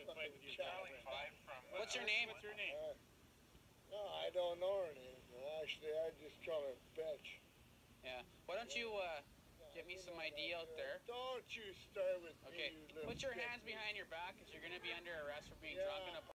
to fight with your girlfriend. What's your name? What's your name? No, I don't know her name. Actually, I just call her Betch. Yeah. Why don't you get me some ID out there? Don't you start with Okay. me, you little Put your dick. hands behind your back because you're going to be under arrest for being Yeah. drunk in a